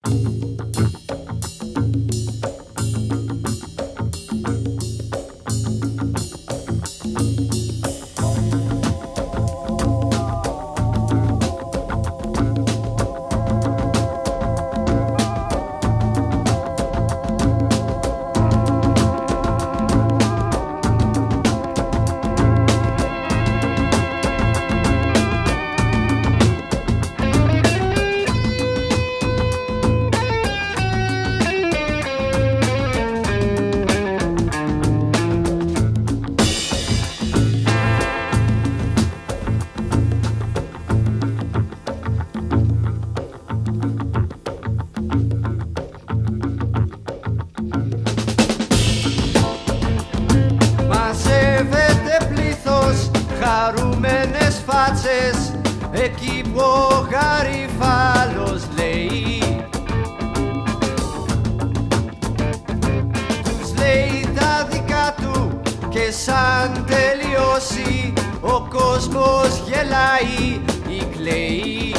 Χαρούμενες φάτσες εκεί που ο Γαρίφαλος λέει, τους λέει τα δικά του και σαν τελειώσει ο κόσμος γελάει ή κλαίει.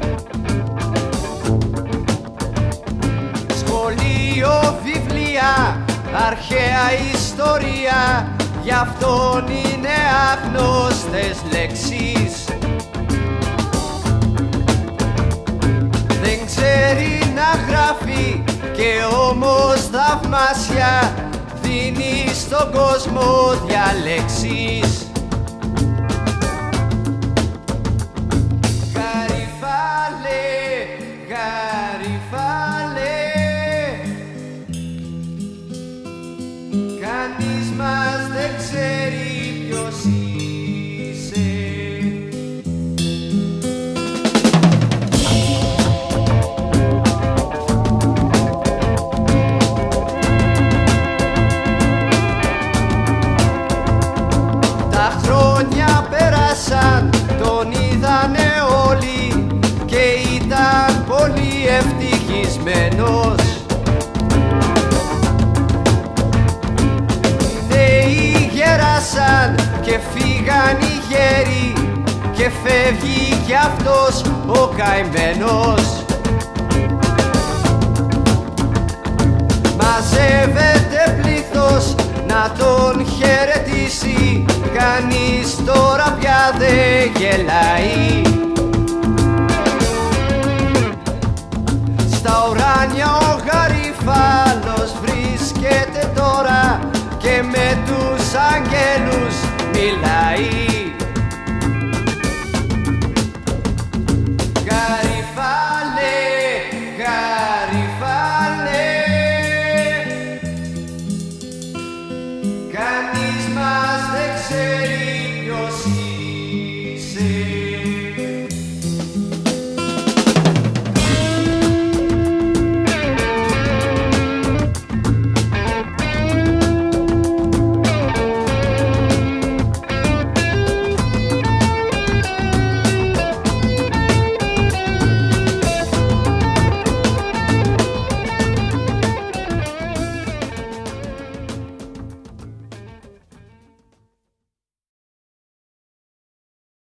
Σχολείο, βιβλία, αρχαία ιστορία, γι' αυτόν είναι άγνωστες λέξεις. Δεν ξέρει να γράφει και όμως θαυμάσια δίνει στον κόσμο διαλέξεις. Γαρίφαλε, Γαρίφαλε, κανείς μας δεν ξέρει ποιος είσαι. Τα χρόνια πέρασαν, τον είδανε όλοι και ήταν πολύ ευτυχισμένος. Και φύγαν οι γέροι και φεύγει κι αυτός ο καημένος. Μαζεύεται πλήθος να τον χαιρετήσει, κανείς τώρα πια δεν γελάει. Στα ουράνια ο Γαρίφαλος βρίσκεται τώρα και με τους αγγέλους μιλάει.